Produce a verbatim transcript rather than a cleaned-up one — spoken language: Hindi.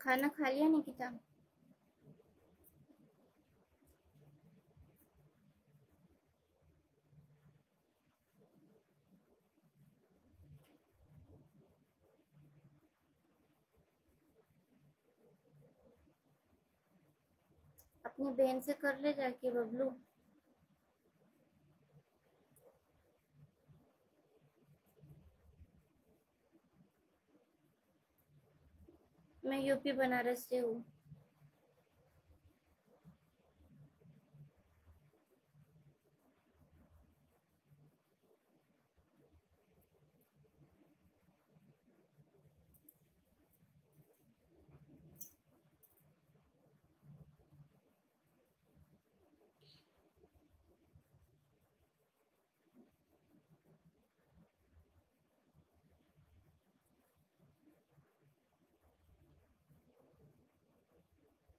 खाना खा लिया निकिता? अपनी बहन से कर ले जाके बबलू। मैं यूपी बनारस से हूँ।